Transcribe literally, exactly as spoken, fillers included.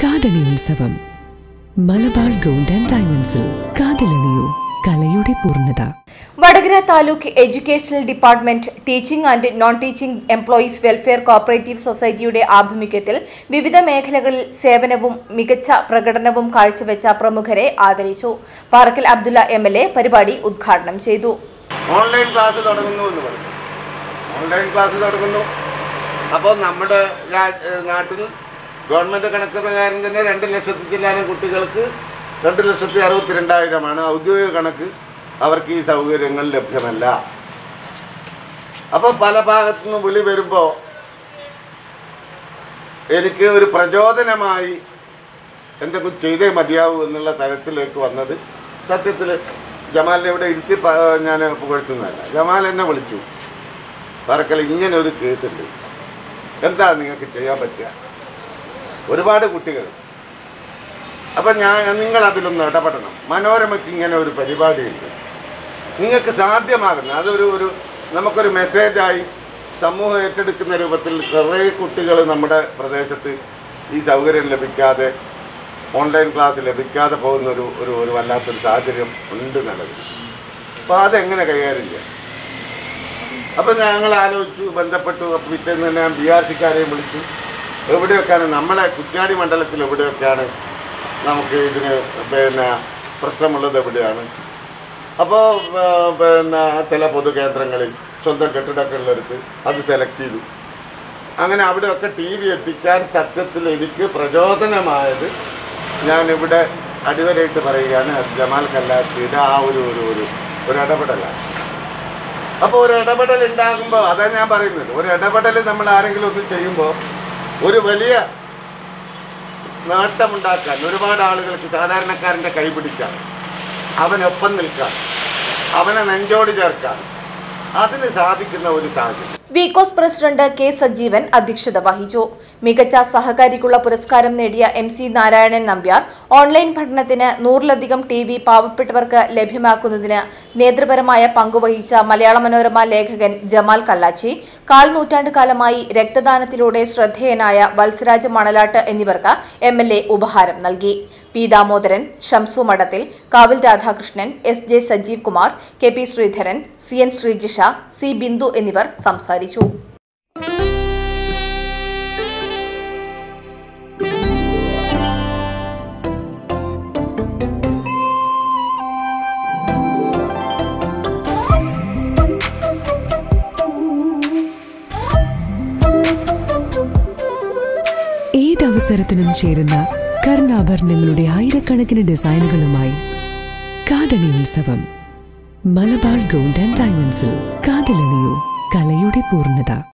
കാതണി ഉത്സവം Malabar gold and ഡയമണ്ട്സിൽ കാതിലണിയൂ കലയുടെ പൂർണ്ണത. Vadakara taluk educational department teaching and non teaching employees welfare cooperative സൊസൈറ്റിയുടെ ആഭിമുഖ്യത്തിൽ വിവിധ മേഖലകളിൽ സേവനവും മികച്ച പ്രകടനവും കാഴ്ചവെച്ച പ്രമുഖരെ ആദരിച്ചു. Parakkal Abdulla M L A പരിപാടി ഉദ്ഘാടനം ചെയ്തു. ഓൺലൈൻ ക്ലാസ് തുടങ്ങുന്നു എന്ന് പറഞ്ഞു. ഓൺലൈൻ ക്ലാസ് തുടങ്ങുന്നു. അപ്പോൾ നമ്മുടെ നാട്ടിൽ ഗവൺമെൻറ് കണക്ക് പ്രകാരം തന്നെ രണ്ട് ലക്ഷത്തി ചില്ലാനം കുട്ടികൾക്ക് രണ്ട് ലക്ഷത്തി അറുപത്തി രണ്ടായിരമാണ് ഔദ്യോഗിക കണക്ക്. അവർക്ക് ഈ സൗകര്യങ്ങൾ ലഭ്യമല്ല. അപ്പോൾ പല ഭാഗത്തു നിന്ന് വിളി വരുമ്പോൾ എനിക്ക് ഒരു പ്രചോദനമായി എന്തെങ്കിലും ചെയ്തേ മതിയാവൂ എന്നുള്ള തലത്തിലേക്ക് വന്നത് സത്യത്തിൽ ജമാലിനെ ഇവിടെ ഇരുത്തി ഞാൻ പുകഴ്ത്തുന്നതല്ല. ജമാൽ എന്നെ വിളിച്ചു, പറക്കൽ ഇങ്ങനെ ഒരു കേസുണ്ട്, എന്താ നിങ്ങൾക്ക് ചെയ്യാൻ പറ്റുക? ഒരുപാട് കുട്ടികൾ. അപ്പം ഞാൻ നിങ്ങൾ അതിലൊന്ന് ഇടപെടണം. മനോരമയ്ക്ക് ഇങ്ങനെ ഒരു പരിപാടിയുണ്ട്, നിങ്ങൾക്ക് സാധ്യമാകുന്ന അതൊരു ഒരു നമുക്കൊരു മെസ്സേജായി സമൂഹം ഏറ്റെടുക്കുന്ന രൂപത്തിൽ കുറേ കുട്ടികൾ നമ്മുടെ പ്രദേശത്ത് ഈ സൗകര്യം ലഭിക്കാതെ ഓൺലൈൻ ക്ലാസ് ലഭിക്കാതെ പോകുന്ന ഒരു ഒരു ഒരു വല്ലാത്തൊരു സാഹചര്യം ഉണ്ട് നിലവിൽ. അപ്പോൾ അതെങ്ങനെ കൈകാര്യം ചെയ്യാം? അപ്പോൾ ഞങ്ങൾ ആലോചിച്ചു, ബന്ധപ്പെട്ടു. അപ്പോൾ പിറ്റേന്ന് തന്നെ ഞാൻ ബി ആർ സിക്കാരെയും വിളിച്ചു. എവിടെയൊക്കെയാണ് നമ്മളെ കുറ്റ്യാടി മണ്ഡലത്തിൽ എവിടെയൊക്കെയാണ് നമുക്ക് ഇതിന് പിന്നെ പ്രശ്നമുള്ളത് എവിടെയാണ്? അപ്പോൾ പിന്നെ ചില പൊതുകേന്ദ്രങ്ങളിൽ സ്വന്തം കെട്ടിടങ്ങളിലെടുത്ത് അത് സെലക്ട് ചെയ്തു. അങ്ങനെ അവിടെയൊക്കെ ടി വി എത്തിക്കാൻ സത്യത്തിൽ എനിക്ക് പ്രചോദനമായത് ഞാനിവിടെ അടിവരയിട്ട് പറയുകയാണ് ജമാൽ കല്ലാച്ചിയുടെ ആ ഒരു ഒരു ഒരു ഒരു ഇടപെടലാണ്. അപ്പോൾ ഒരു ഇടപെടൽ ഉണ്ടാകുമ്പോൾ അതാണ് ഞാൻ പറയുന്നത്. ഒരു ഇടപെടൽ നമ്മൾ ആരെങ്കിലും ഒന്ന് ചെയ്യുമ്പോൾ ഒരു വലിയ നേട്ടമുണ്ടാക്കാൻ, ഒരുപാട് ആളുകൾക്ക് സാധാരണക്കാരൻ്റെ കൈ പിടിക്കാൻ, അവനൊപ്പം നിൽക്കാൻ, അവനെ നെഞ്ചോട് ചേർക്കാൻ അതിന് സാധിക്കുന്ന ഒരു സാഹചര്യം. വികോസ് പ്രസിഡന്റ് കെ സജീവൻ അധ്യക്ഷത വഹിച്ചു. മികച്ച സഹകാരിക്കുള്ള പുരസ്കാരം നേടിയ M C Narayanan Nambiar online പഠനത്തിന് നൂറിലധികം ടി വി പാവപ്പെട്ടവർക്ക് ലഭ്യമാക്കുന്നതിന് നേതൃപരമായ പങ്കുവഹിച്ച മലയാള മനോരമ ലേഖകൻ ജമാൽ കല്ലാച്ചി, കാൽ നൂറ്റാണ്ട് കാലമായി രക്തദാനത്തിലൂടെ ശ്രദ്ധേയനായ വത്സരാജ് മണലാട്ട് എന്നിവർക്ക് എം എൽ എ ഉപഹാരം നൽകി. P Damodaran, Shamsu Madathil, Kavil Radhakrishnan, S J Sajeev Kumar, K P Sreedharan, C N Sreejisha, C Bindu എന്നിവർ സംസാരിച്ചു. ഏതവസരത്തിനും ചേരുന്ന കർണാഭരണങ്ങളുടെ ആയിരക്കണക്കിന് ഡിസൈനുകളുമായി കാതണി ഉത്സവം മലബാർ ഗോൾഡ് ആൻഡ് ഡയമണ്ട്സിൽ കാതിലണിയൂ കലയുടെ പൂർണ്ണത.